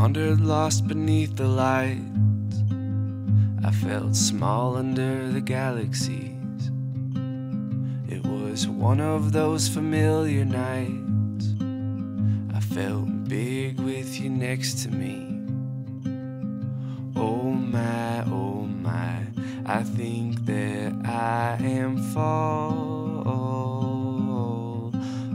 wandered lost beneath the lights. I felt small under the galaxies. It was one of those familiar nights. I felt big with you next to me. Oh my, I think that I am falling.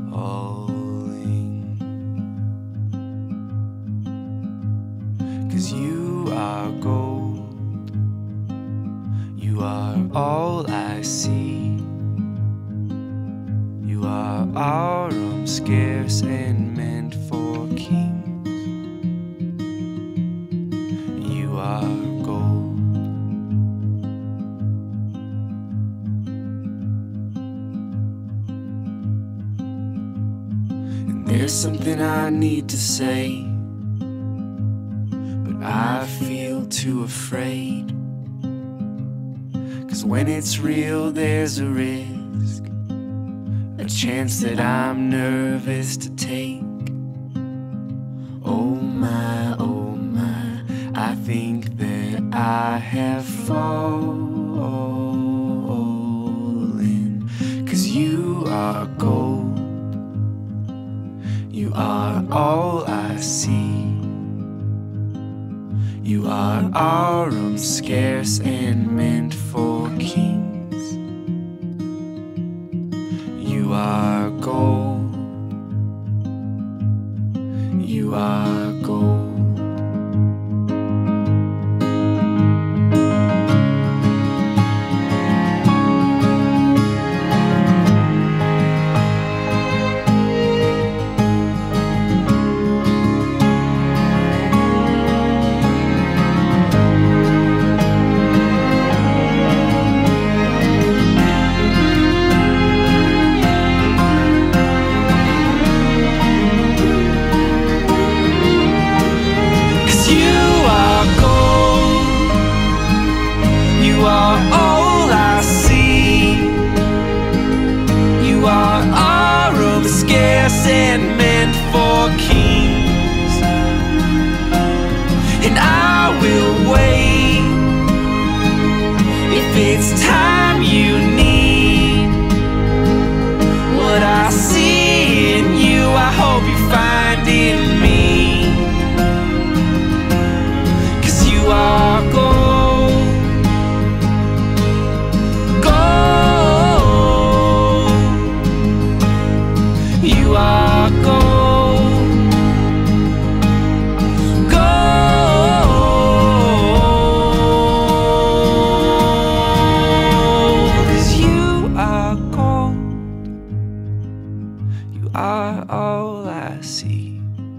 'Cause you are gold, you are all I see. You are autumn, scarce and meant for kings. You are gold. And there's something I need to say, but I feel too afraid. 'Cause when it's real, there's a risk, a chance that I'm nervous to take. Oh my, I think that I have fallen. 'Cause you are gold, you are all I see. You are autumn, scarce and meant for kings. You are gold, you are gold. You are all I see. You are autumn, scarce and meant for kings. And I will wait if it's time you need. What I see in you, I hope you find in me. 'Cause you are gold, you are gold, gold. 'Cause you are gold, you are all I see.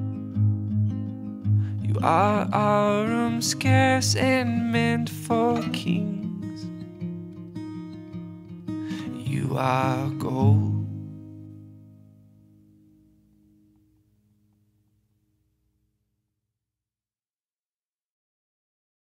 You are autumn, scarce and meant for kings. You are gold.